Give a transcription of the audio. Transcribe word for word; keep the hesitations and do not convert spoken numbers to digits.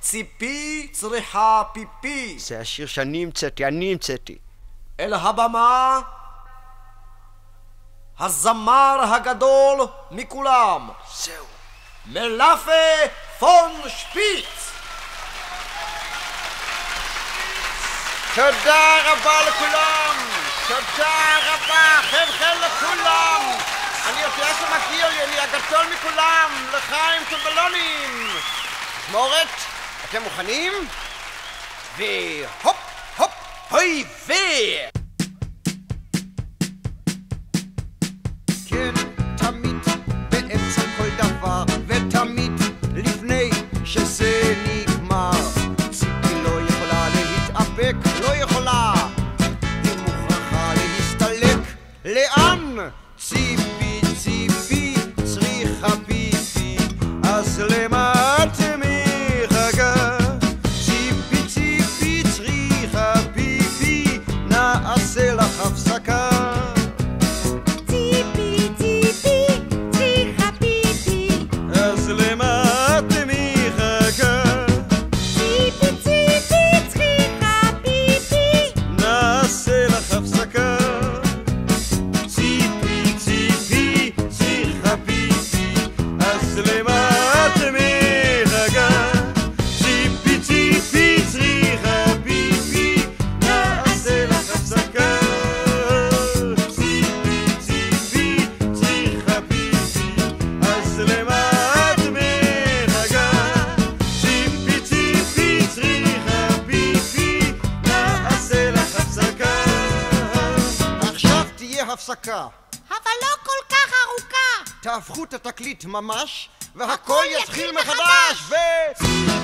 ציפי צריכה פיפי. זה השיר שאני המצאתי, אני המצאתי. אל הבמה הזמר הגדול מכולם, זהו, מלאפה פון שפיץ. תודה רבה לכולם, תודה רבה, חן חן לכולם. אני יודע שמגיע לי, אני הגדול מכולם, לחיים טובלונים. מורת, אתם מוכנים? והופ, הופ, הוי ו... כן, תמיד באמצע כל דבר, ותמיד לפני שזה נגמר. ציפי לא יכולה להתאפק, לא יכולה, היא מוכרחה להסתלק. לאן? ציפי, ציפי, צריכה פיפי, אז למה את מחכה? ציפי, ציפי, צריכה פיפי, נעשה לך הפסקה. ציפי, ציפי, צריכה פיפי, אז למה את מחכה? ציפי, ציפי, צריכה פיפי, נעשה לך הפסקה. ציפי, ציפי, צריכה פיפי, אז למה את מחכה? ציפי, ציפי, צריכה פיפי, נעשה לך הפסקה. ציפי, ציפי, צריכה פיפי, אז למה את מחכה? ציפי, ציפי, צריכה פיפי, נעשה לך הפסקה. עכשיו תהיה הפסקה. אבל לא כל כך ארוכה. תהפכו את התקליט ממש, והכל יתחיל מחדש. ו...